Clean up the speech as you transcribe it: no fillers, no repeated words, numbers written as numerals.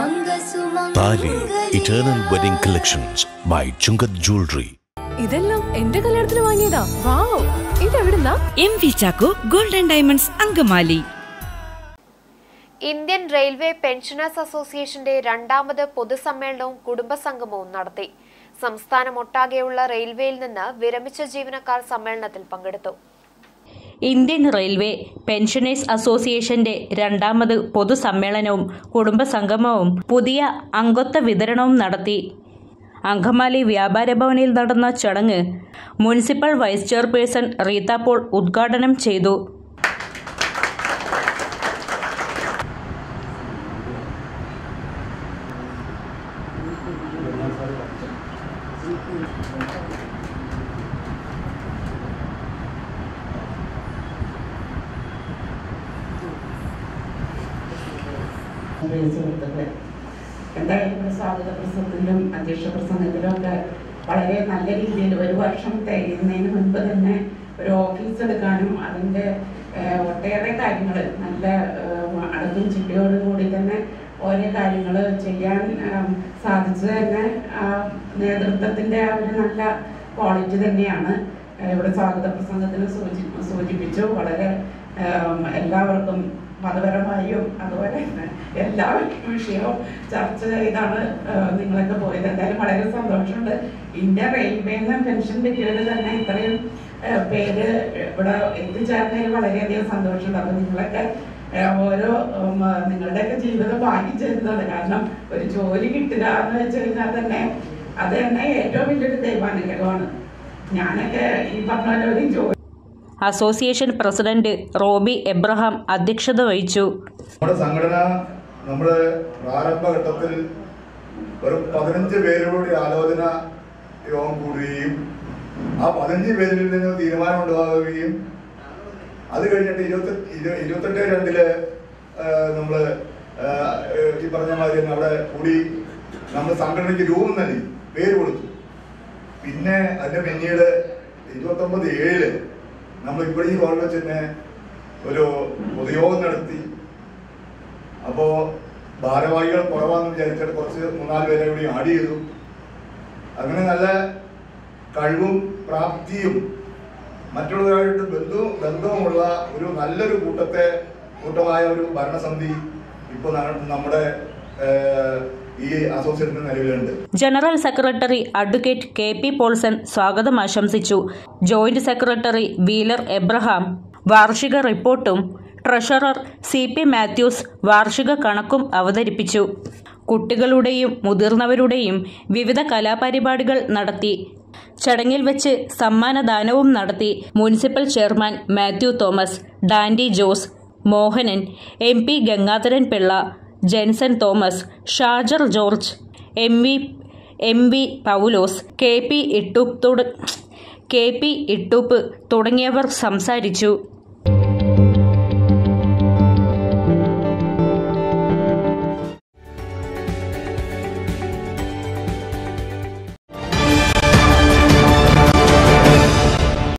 താലി eternal wedding collections by Chungath jewellery. ഇതെല്ലാം എന്റെ കല്യാണത്തിന് വാങ്ങിയതാ. വാവ്, ഇതെവിടുന്നാ? MV Chacko golden diamonds Angamaly. Indian railway pensioners അസോസിയേഷന്റെ രണ്ടാമത് പൊതുസമ്മേളനവും കുടുംബസംഗമവും നടത്തി. സംസ്ഥാനമൊട്ടാകെയുള്ള റെയിൽവേയിൽ നിന്ന് വിരമിച്ച ജീവനക്കാർ സമ്മേളനത്തിൽ പങ്കെടുത്തു. ഇന്ത്യൻ റെയിൽവേ പെൻഷനേഴ്സ് അസോസിയേഷന്റെ രണ്ടാമത് പൊതുസമ്മേളനവും കുടുംബസംഗമവും പുതിയ അംഗത്വ വിതരണവും നടത്തി. അങ്കമാലി വ്യാപാര ഭവനിൽ നടന്ന ചടങ്ങ് municipal vice chairperson Reetha Paul ഉദ്ഘാടനം ചെയ്തു. എന്തായാലും സ്വാഗത പ്രസംഗത്തിലും അധ്യക്ഷ പ്രസംഗത്തിലും ഒക്കെ വളരെ നല്ല രീതിയിൽ ഒരു വർഷം തികയുന്നതിന് മുൻപ് തന്നെ ഒരു ഓഫീസ് എടുക്കാനും അതിൻ്റെ ഒട്ടേറെ കാര്യങ്ങൾ നല്ല അടക്കും ചിട്ടയോടുകൂടി തന്നെ ഓരോ കാര്യങ്ങൾ ചെയ്യാൻ സാധിച്ചത് തന്നെ നേതൃത്വത്തിൻ്റെ ആ ഒരു നല്ല ക്വാളിറ്റി തന്നെയാണ്. ഇവിടെ സ്വാഗത പ്രസംഗത്തിൽ സൂചിപ്പിച്ചു. വളരെ എല്ലാവർക്കും മതപരമായും അതുപോലെ എല്ലാ വിഷയവും ചർച്ച ചെയ്താണ് നിങ്ങളൊക്കെ പോയത്. എന്തായാലും വളരെ സന്തോഷമുണ്ട്. ഇന്ത്യൻ റെയിൽവേന്ന് പെൻഷൻ്റെ കീഴിൽ തന്നെ ഇത്രയും പേര് ഇവിടെ എത്തിച്ചേർന്നതിൽ വളരെയധികം സന്തോഷമുണ്ട്. അപ്പോൾ നിങ്ങളൊക്കെ ഓരോ നിങ്ങളുടെയൊക്കെ ജീവിതം ഭാഗ്യം. കാരണം ഒരു ജോലി കിട്ടുക എന്ന് വെച്ച് കഴിഞ്ഞാൽ തന്നെ അത് തന്നെ ഏറ്റവും വലിയൊരു ദൈവാനുഗ്രഹമാണ്. ഞാനൊക്കെ ഈ പറഞ്ഞ പോലെ ഒരു ജോലി. അസോസിയേഷൻ പ്രസിഡന്റ് റോബി എബ്രഹാം അധ്യക്ഷത വഹിച്ചു. നമ്മുടെ സംഘടന നമ്മുടെ പ്രാരംഭഘട്ടത്തിൽ ഒരു 15 പേരോട് ആലോചന യോഗം കൂടുകയും ആ 15 പേരിൽ നിന്ന് തീരുമാനം ഉണ്ടാവുകയും അത് കഴിഞ്ഞിട്ട് 28/2 നമ്മൾ ഈ പറഞ്ഞ മാതിരി അവിടെ കൂടി നമ്മൾ സംഘടനയ്ക്ക് രൂപം നൽകി പേര് കൊടുത്തു. പിന്നെ അതിന്റെ പിന്നീട് 29/7 നമ്മൾ ഇവിടെ ഈ ഹോളിൽ വെച്ച് തന്നെ ഒരു പൊതുയോഗം നടത്തി. അപ്പോൾ ഭാരവാഹികൾ കുറവാണെന്ന് വിചാരിച്ചിട്ട് കുറച്ച് 3-4 പേരെ കൂടി ആഡ് ചെയ്തു. അങ്ങനെ നല്ല കഴിവും പ്രാപ്തിയും മറ്റുള്ളവരായിട്ട് ബന്ധവുമുള്ള ഒരു നല്ലൊരു കൂട്ടമായ ഒരു ഭരണസമിതി ഇപ്പോൾ നമ്മുടെ ഈ അസോസിയേഷന്റെ നിലവിലുണ്ട്. General secretary advocate KP Paulson സ്വാഗതം ആശംസിച്ചു. ജോയിന്റ് സെക്രട്ടറി വീലർ എബ്രഹാം വാർഷിക റിപ്പോർട്ടും ട്രഷറർ CP മാത്യൂസ് വാർഷിക കണക്കും അവതരിപ്പിച്ചു. കുട്ടികളുടെയും മുതിർന്നവരുടെയും വിവിധ കലാപരിപാടികൾ നടത്തി. ചടങ്ങിൽ വെച്ച് സമ്മാനദാനവും നടത്തി. Municipal chairman Mathew Thomas, Dandy Jose, Mohanan, MP Gangadharan Pillai, Jenson Thomas, Shajar George, MV Paulose, KP Ittoop തുടങ്ങിയവർ സംസാരിച്ചു.